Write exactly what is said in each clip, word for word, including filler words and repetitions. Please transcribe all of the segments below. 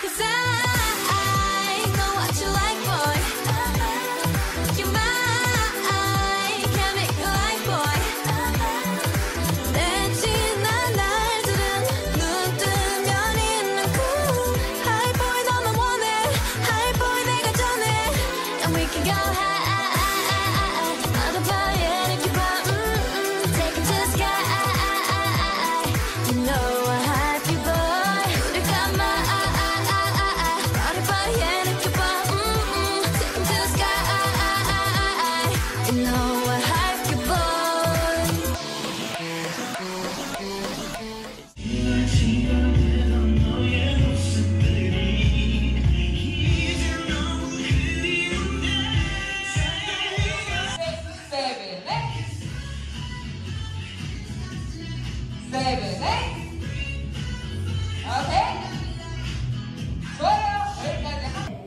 세븐, 에잇. 오케이. 좋아요. 여기까지.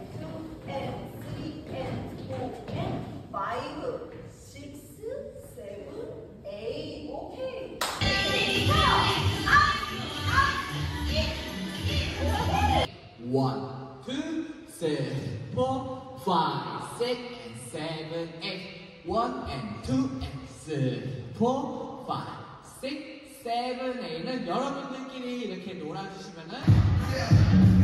One, two, three, four, five, six, and seven, eight. One and two and three, four, five, six, seven, eight는 여러분들끼리 이렇게 놀아주시면은